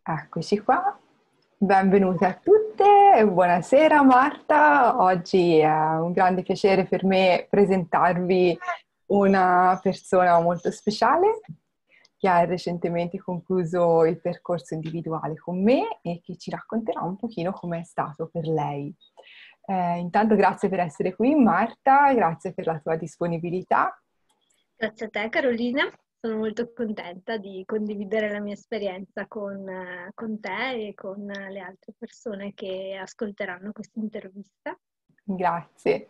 Eccoci qua, benvenute a tutte e buonasera Marta. Oggi è un grande piacere per me presentarvi una persona molto speciale che ha recentemente concluso il percorso individuale con me e che ci racconterà un pochino com'è stato per lei. Intanto grazie per essere qui Marta, grazie per la tua disponibilità. Grazie a te Carolina, sono molto contenta di condividere la mia esperienza con te e con le altre persone che ascolteranno questa intervista. Grazie.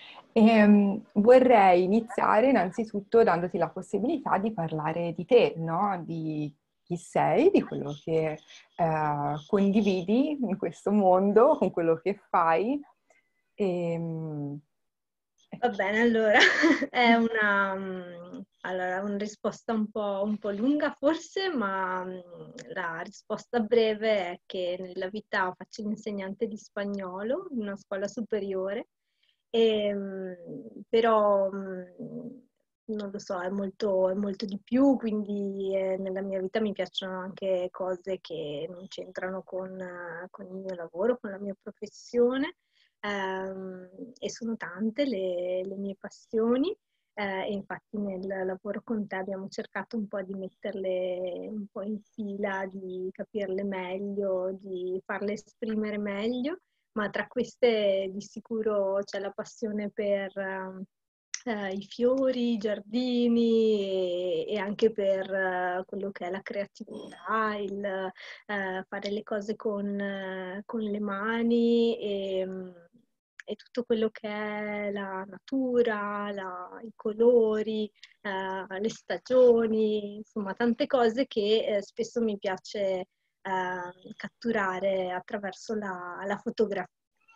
Vorrei iniziare innanzitutto dandoti la possibilità di parlare di te, no? Di chi sei, di quello che condividi in questo mondo, con quello che fai. Ehm, Va bene, allora è una risposta un po' lunga forse, ma la risposta breve è che nella vita faccio l'insegnante di spagnolo in una scuola superiore, però non lo so, è molto di più, quindi nella mia vita mi piacciono anche cose che non c'entrano con il mio lavoro, con la mia professione. E sono tante le mie passioni, e infatti nel lavoro con te abbiamo cercato un po' di metterle un po' in fila, di capirle meglio, di farle esprimere meglio, ma tra queste di sicuro c'è la passione per i fiori, i giardini e anche per quello che è la creatività, fare le cose con le mani e tutto quello che è la natura, i colori, le stagioni, insomma tante cose che spesso mi piace catturare attraverso la fotografia.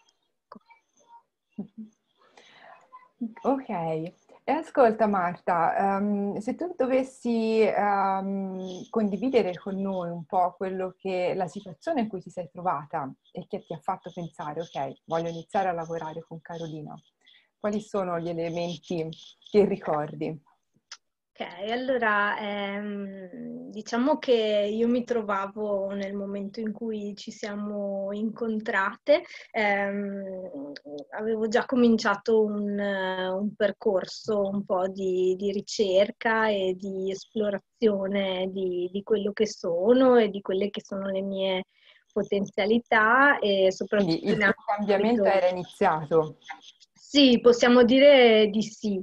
Ok, e ascolta Marta, se tu dovessi condividere con noi un po' quello che la situazione in cui ti sei trovata e che ti ha fatto pensare, ok, voglio iniziare a lavorare con Carolina, quali sono gli elementi che ricordi? Ok, allora diciamo che io mi trovavo nel momento in cui ci siamo incontrate, avevo già cominciato un percorso un po' di ricerca e di esplorazione di quello che sono e di quelle che sono le mie potenzialità e Quindi soprattutto il tuo cambiamento nell'ambito. era iniziato. Sì, possiamo dire di sì.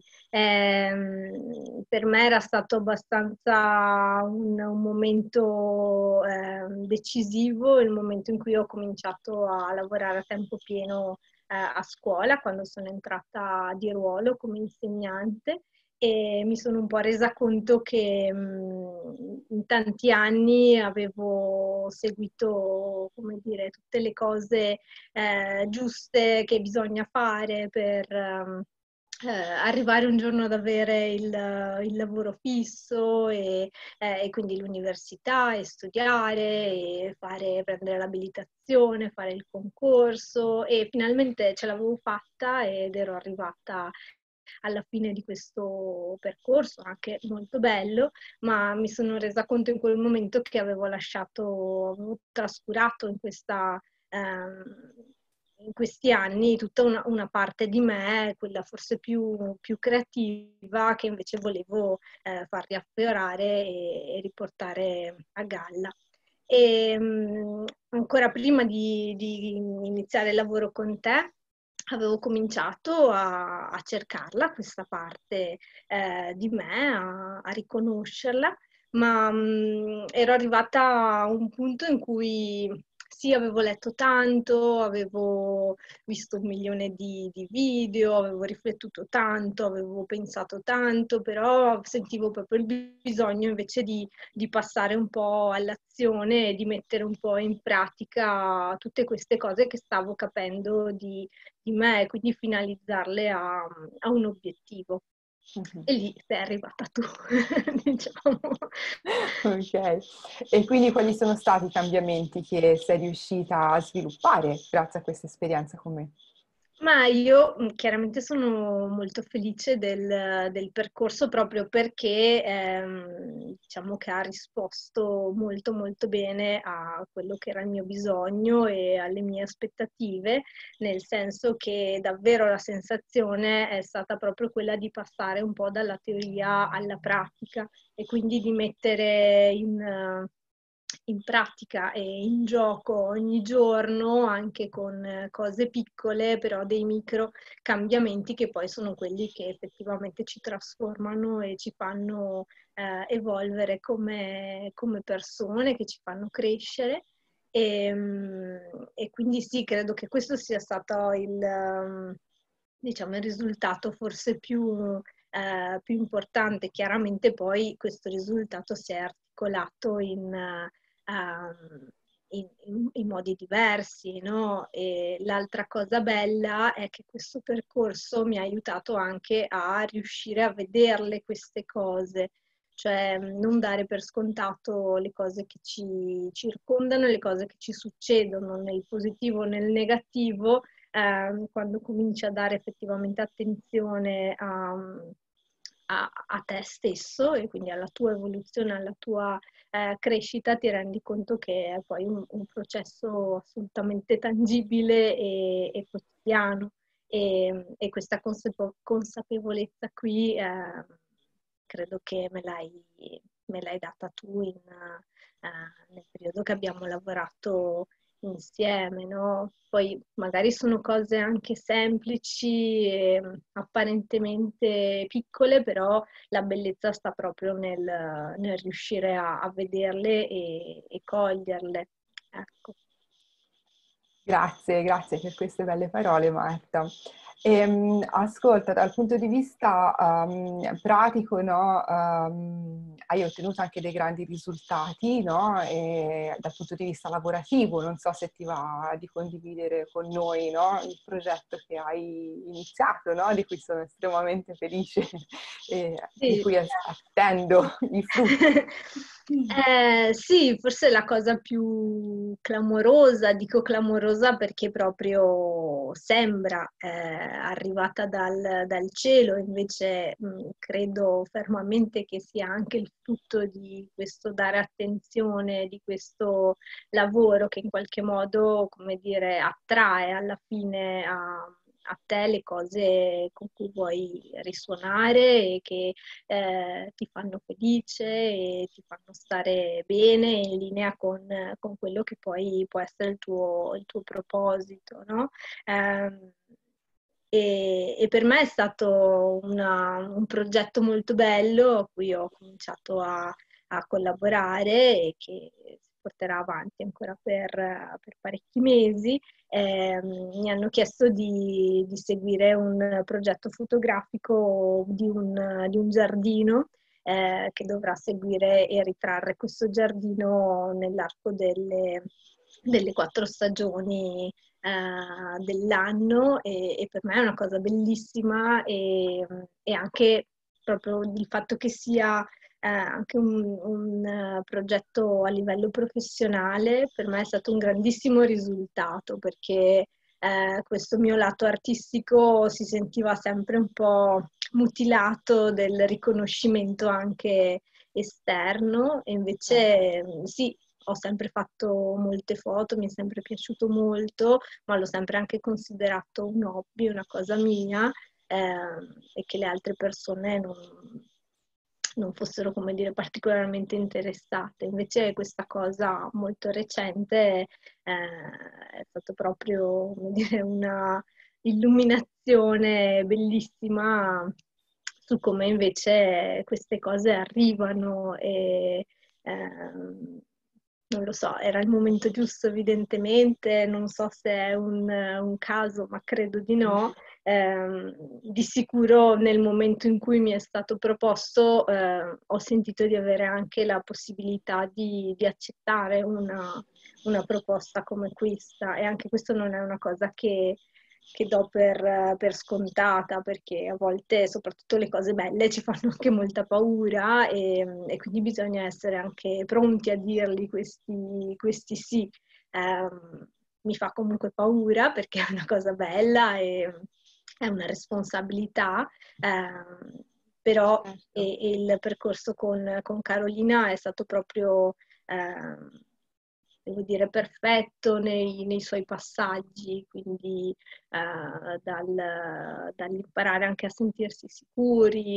Per me era stato abbastanza un momento decisivo, il momento in cui ho cominciato a lavorare a tempo pieno a scuola, quando sono entrata di ruolo come insegnante e mi sono un po' resa conto che in tanti anni avevo seguito, come dire, tutte le cose giuste che bisogna fare per arrivare un giorno ad avere il lavoro fisso e quindi l'università e studiare e prendere l'abilitazione, fare il concorso e finalmente ce l'avevo fatta ed ero arrivata alla fine di questo percorso, anche molto bello, ma mi sono resa conto in quel momento che avevo trascurato in questi anni tutta una parte di me, quella forse più creativa, che invece volevo far riaffiorare e riportare a galla. E, ancora prima di iniziare il lavoro con te, avevo cominciato a cercarla, questa parte di me, a riconoscerla, ma ero arrivata a un punto in cui sì, avevo letto tanto, avevo visto 1 milione di video, avevo riflettuto tanto, avevo pensato tanto, però sentivo proprio il bisogno invece di passare un po' all'azione e di mettere un po' in pratica tutte queste cose che stavo capendo di me e quindi finalizzarle a un obiettivo. Mhm. E lì sei arrivata tu, diciamo. Ok, e quindi quali sono stati i cambiamenti che sei riuscita a sviluppare grazie a questa esperienza con me? Ma io chiaramente sono molto felice del percorso proprio perché diciamo che ha risposto molto molto bene a quello che era il mio bisogno e alle mie aspettative, nel senso che davvero la sensazione è stata proprio quella di passare un po' dalla teoria alla pratica e quindi di mettere in pratica e in gioco ogni giorno, anche con cose piccole, però dei micro cambiamenti che poi sono quelli che effettivamente ci trasformano e ci fanno evolvere come persone, che ci fanno crescere. E quindi sì, credo che questo sia stato diciamo, il risultato forse più importante. Chiaramente poi questo risultato si è articolato in modi diversi, no? E l'altra cosa bella è che questo percorso mi ha aiutato anche a riuscire a vederle queste cose, cioè non dare per scontato le cose che ci circondano, le cose che ci succedono nel positivo o nel negativo, quando cominci a dare effettivamente attenzione a te stesso e quindi alla tua evoluzione, alla tua crescita, ti rendi conto che è poi un processo assolutamente tangibile e quotidiano. E questa consapevolezza qui credo che me l'hai data tu nel periodo che abbiamo lavorato insieme, no? Poi magari sono cose anche semplici e apparentemente piccole, però la bellezza sta proprio nel riuscire a vederle e coglierle. Ecco. Grazie, grazie per queste belle parole, Marta. Ascolta, dal punto di vista pratico, no, hai ottenuto anche dei grandi risultati, no? E dal punto di vista lavorativo, non so se ti va di condividere con noi, no, il progetto che hai iniziato, no? Di cui sono estremamente felice e di Sì. cui attendo i frutti. Sì, forse la cosa più clamorosa, dico clamorosa perché proprio sembra arrivata dal cielo, invece credo fermamente che sia anche il frutto di questo dare attenzione, di questo lavoro che in qualche modo, come dire, attrae alla fine a te le cose con cui vuoi risuonare e che ti fanno felice e ti fanno stare bene in linea con quello che poi può essere il tuo proposito, no? Ehm, e per me è stato un progetto molto bello a cui ho cominciato a collaborare e che si porterà avanti ancora per parecchi mesi. Mi hanno chiesto di seguire un progetto fotografico di un giardino che dovrà seguire e ritrarre questo giardino nell'arco delle 4 stagioni dell'anno e per me è una cosa bellissima e anche proprio il fatto che sia anche un progetto a livello professionale per me è stato un grandissimo risultato perché questo mio lato artistico si sentiva sempre un po' mutilato del riconoscimento anche esterno e invece sì, ho sempre fatto molte foto, mi è sempre piaciuto molto, ma l'ho sempre anche considerato un hobby, una cosa mia e che le altre persone non fossero, come dire, particolarmente interessate. Invece questa cosa molto recente è stata proprio, come dire, una illuminazione bellissima su come invece queste cose arrivano e non lo so, era il momento giusto evidentemente, non so se è un caso, ma credo di no. Di sicuro nel momento in cui mi è stato proposto ho sentito di avere anche la possibilità di accettare una proposta come questa e anche questo non è una cosa che do per scontata perché a volte soprattutto le cose belle ci fanno anche molta paura e quindi bisogna essere anche pronti a dirli questi sì. mi fa comunque paura perché è una cosa bella e è una responsabilità, però Certo. il percorso con Carolina è stato proprio, devo dire, perfetto nei suoi passaggi, quindi dall'imparare anche a sentirsi sicuri,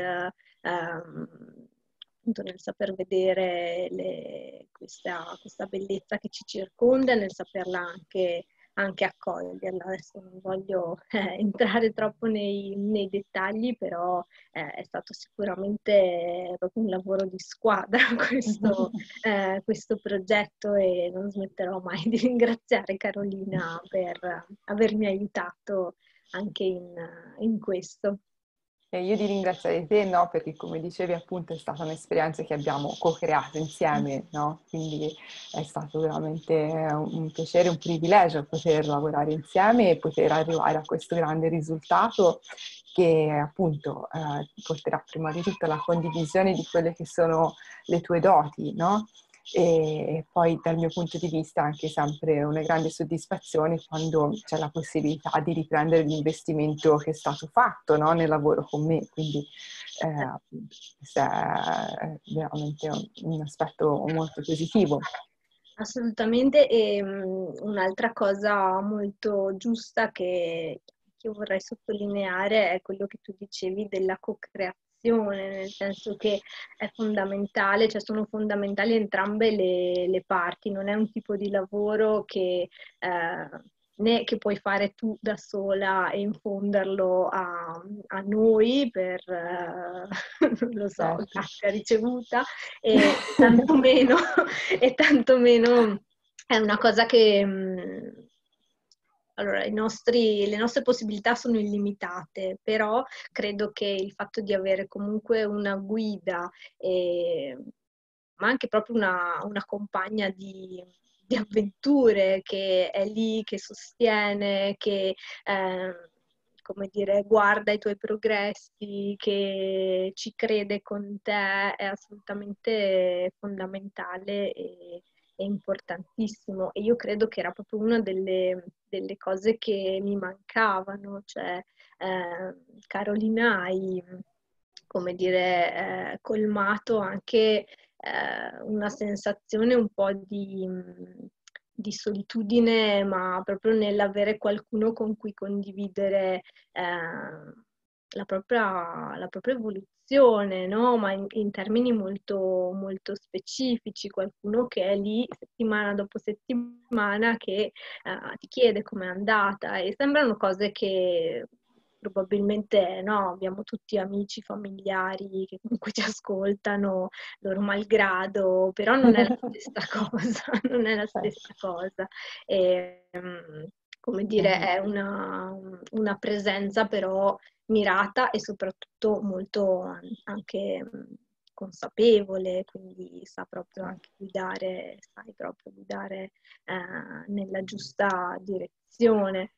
appunto nel saper vedere questa bellezza che ci circonda, nel saperla anche accoglierla. Adesso non voglio entrare troppo nei dettagli, però è stato sicuramente proprio un lavoro di squadra questo progetto e non smetterò mai di ringraziare Carolina per avermi aiutato anche in questo. E io ti ringrazio te, no? Perché come dicevi appunto è stata un'esperienza che abbiamo co-creato insieme, no? Quindi è stato veramente un piacere, un privilegio poter lavorare insieme e poter arrivare a questo grande risultato che appunto porterà prima di tutto alla condivisione di quelle che sono le tue doti, no? E poi dal mio punto di vista anche sempre una grande soddisfazione quando c'è la possibilità di riprendere l'investimento che è stato fatto, no? Nel lavoro con me, quindi appunto, questo è veramente un aspetto molto positivo. Assolutamente, e un'altra cosa molto giusta che io vorrei sottolineare è quello che tu dicevi della co-creazione, nel senso che è fondamentale, cioè sono fondamentali entrambe le parti, non è un tipo di lavoro né che puoi fare tu da sola e infonderlo a noi per, non lo so, Certo. cacca ricevuta, e tantomeno e tantomeno è una cosa che allora, le nostre possibilità sono illimitate, però credo che il fatto di avere comunque una guida, ma anche proprio una compagna di avventure che è lì, che sostiene, che come dire, guarda i tuoi progressi, che ci crede con te, è assolutamente fondamentale e importantissimo. E io credo che era proprio una delle cose che mi mancavano, cioè Carolina hai, come dire, colmato anche una sensazione un po' di solitudine, ma proprio nell'avere qualcuno con cui condividere la propria evoluzione, no? Ma in termini molto, molto specifici, qualcuno che è lì settimana dopo settimana che ti chiede com'è andata e sembrano cose che probabilmente no, abbiamo tutti amici, familiari che comunque ci ascoltano loro malgrado, però non è la stessa cosa, non è la stessa cosa. E, come dire, è una presenza però mirata e soprattutto molto anche consapevole, quindi sa proprio anche guidare, sai proprio guidare nella giusta direzione.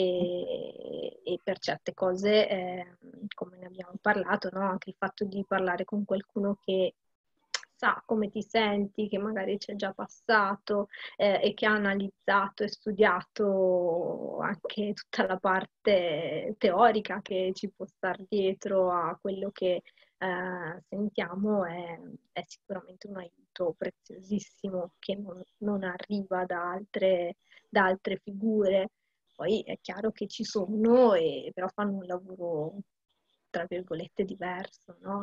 E per certe cose, come ne abbiamo parlato, no? Anche il fatto di parlare con qualcuno che sa come ti senti, che magari c'è già passato e che ha analizzato e studiato anche tutta la parte teorica che ci può star dietro a quello che sentiamo è sicuramente un aiuto preziosissimo che non arriva da altre figure. Poi è chiaro che ci sono, però fanno un lavoro, tra virgolette, diverso, no?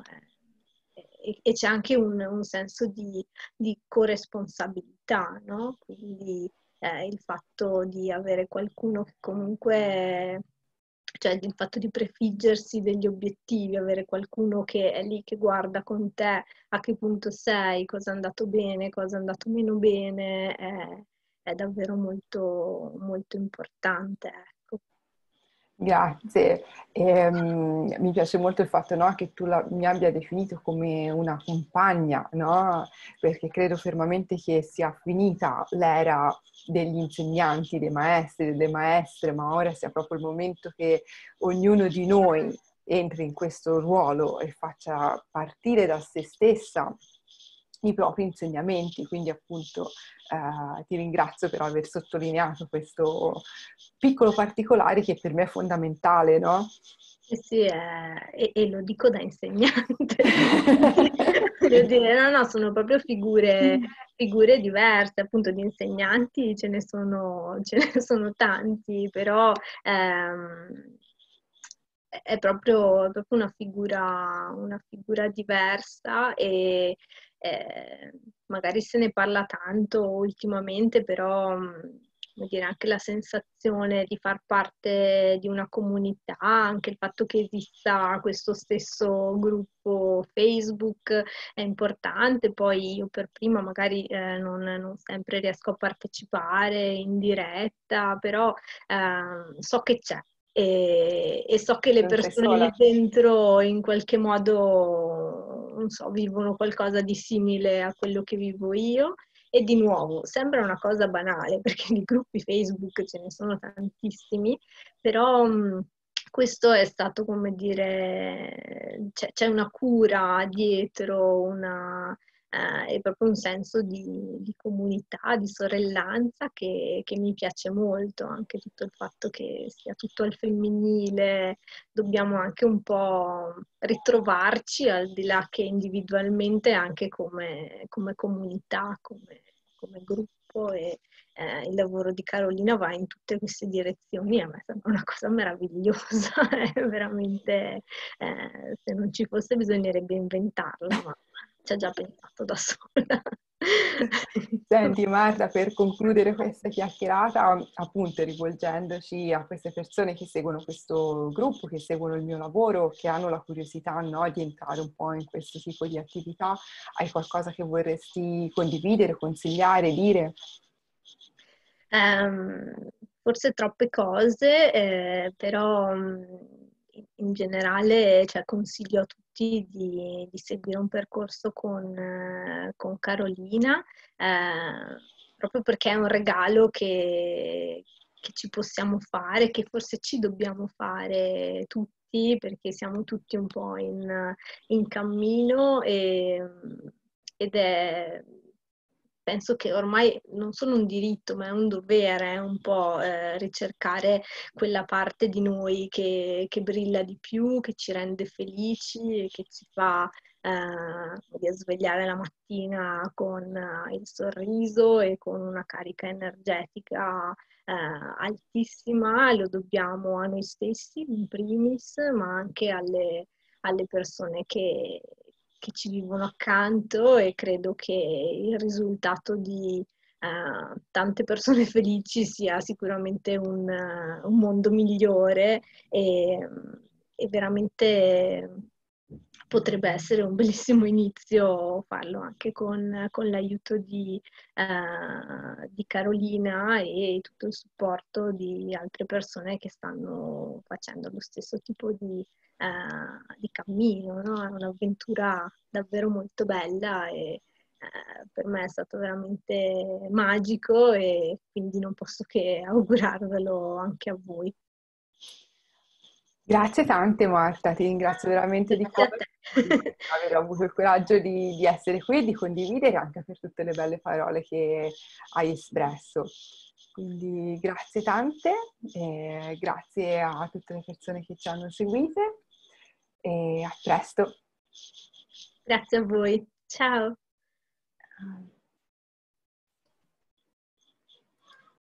E c'è anche un senso di corresponsabilità, no? Quindi il fatto di avere qualcuno che comunque, cioè il fatto di prefiggersi degli obiettivi, avere qualcuno che è lì che guarda con te a che punto sei, cosa è andato bene, cosa è andato meno bene, è davvero molto, molto importante, ecco. Grazie. Mi piace molto il fatto, no, che tu mi abbia definito come una compagna, no? Perché credo fermamente che sia finita l'era degli insegnanti, dei maestri, delle maestre, ma ora sia proprio il momento che ognuno di noi entri in questo ruolo e faccia partire da se stessa i propri insegnamenti. Quindi appunto ti ringrazio per aver sottolineato questo piccolo particolare che per me è fondamentale, no? Sì, e lo dico da insegnante. Voglio dire, no, sono proprio figure diverse, appunto di insegnanti ce ne sono tanti, però è proprio una figura diversa e magari se ne parla tanto ultimamente, però come dire, anche la sensazione di far parte di una comunità, anche il fatto che esista questo stesso gruppo Facebook è importante. Poi io per prima magari non sempre riesco a partecipare in diretta, però so che c'è. E so che le Non sei persone lì sola. dentro in qualche modo, non so, vivono qualcosa di simile a quello che vivo io. E di nuovo, sembra una cosa banale, perché di gruppi Facebook ce ne sono tantissimi, però questo è stato, come dire, c'è una cura dietro, è proprio un senso di comunità, di sorellanza che mi piace molto, anche tutto il fatto che sia tutto al femminile, dobbiamo anche un po' ritrovarci al di là che individualmente, anche come comunità, come gruppo e il lavoro di Carolina va in tutte queste direzioni. A me sembra una cosa meravigliosa, è veramente, se non ci fosse bisognerebbe inventarla, ma ci ha già pensato da sola. Senti Marta, per concludere questa chiacchierata, appunto rivolgendoci a queste persone che seguono questo gruppo, che seguono il mio lavoro, che hanno la curiosità, no, di entrare un po' in questo tipo di attività, hai qualcosa che vorresti condividere, consigliare, dire? Ehm, Forse troppe cose, però in generale, cioè, consiglio a tutti di seguire un percorso con Carolina, proprio perché è un regalo che ci possiamo fare, che forse ci dobbiamo fare tutti, perché siamo tutti un po' in cammino ed è, penso che ormai non solo un diritto, ma è un dovere, un po' ricercare quella parte di noi che brilla di più, che ci rende felici e che ci fa svegliare la mattina con il sorriso e con una carica energetica altissima. Lo dobbiamo a noi stessi in primis, ma anche alle persone che ci vivono accanto, e credo che il risultato di tante persone felici sia sicuramente un mondo migliore e veramente potrebbe essere un bellissimo inizio farlo anche con l'aiuto di Carolina e tutto il supporto di altre persone che stanno facendo lo stesso tipo di cammino, no? È un'avventura davvero molto bella e per me è stato veramente magico, e quindi non posso che augurarvelo anche a voi. Grazie tante Marta, ti ringrazio veramente di Grazie a cuore te. per aver avuto il coraggio di essere qui e di condividere, anche per tutte le belle parole che hai espresso. Quindi grazie tante, grazie a tutte le persone che ci hanno seguite e a presto. Grazie a voi. Ciao.